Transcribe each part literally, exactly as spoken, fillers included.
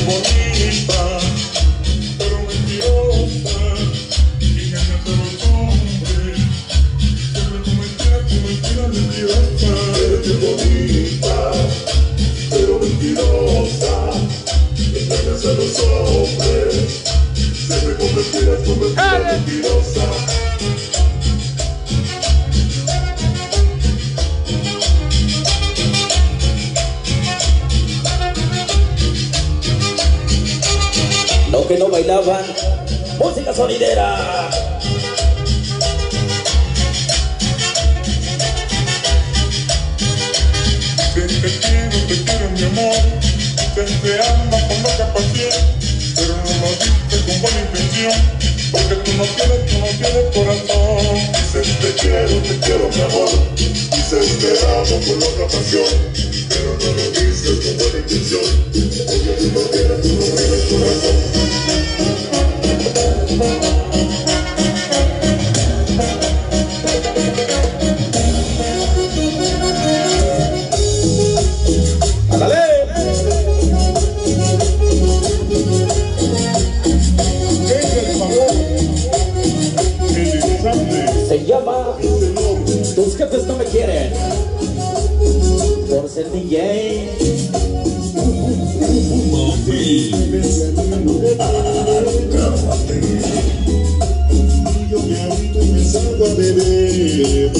bonita, pero mentirosa, y engañas a los hombres. Siempre tu mentira, tu mentira mentirosa. Eres bonita, pero mentirosa, engañas a los hombres. Siempre con mentiras, tu mentira mentirosa. Los que no bailaban, música sonidera. Te, te quiero, te quiero mi amor, te, te amo con loca pasión, pero no lo dices con buena intención, porque tú no tienes, tú no tienes corazón. Dices te quiero, te quiero mi amor, dices te amo con loca pasión, pero no lo dices con buena intención, porque tú no tienes, tú no tienes corazón. Se llama Tus jefes no me quieren, por ser D J. Yo me agito y me salgo a beber.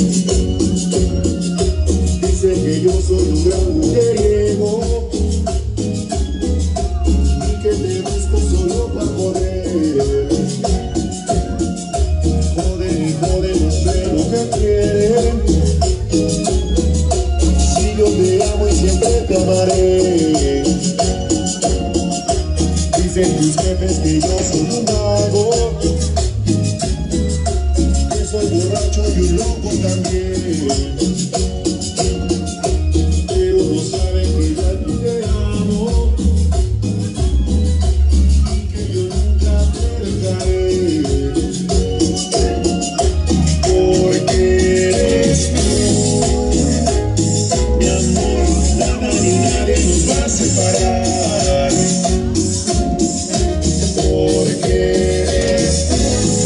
Dicen que yo soy un gran mujeriego y que te busco solo para joder. Joder y joder, no sé lo que quieren. Si yo te amo y siempre te amaré. Dicen tus jefes que yo soy un mago, que soy borracho y un loco también, pero no saben que yo a ti te amo y que yo nunca te dejaré, porque eres tú, mi amor, nada ni nadie nos va a separar. Porque eres tú,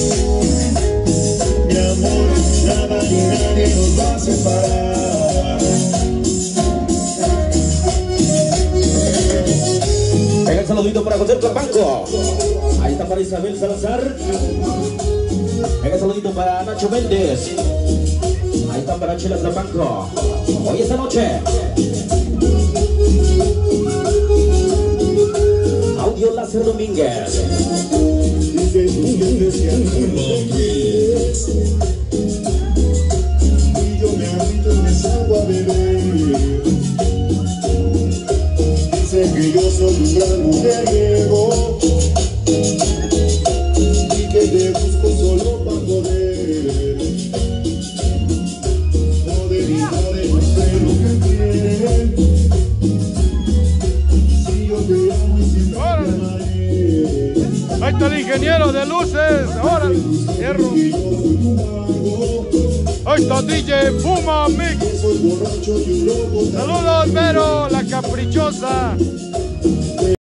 mi amor, nada ni nadie nos va a separar. Venga el saludito para José Banco. Ahí está para Isabel Salazar. Venga el saludito para Nacho Méndez. Ahí está para Chela Banco. Hoy esta noche Audio Láser Domínguez. Dicen tus jefes que a ti no te quieres, y yo me agito y me salgo a beber. Dicen que yo soy un gran mujeriego y que te busco solo para joder. Joder y joder, no sé lo que quieren. Si yo te amo y siempre te amaré. Ahí está el ingeniero de luces, ahora hierro. Ahí está D J Puma Mix. Saludos, Vero, la caprichosa.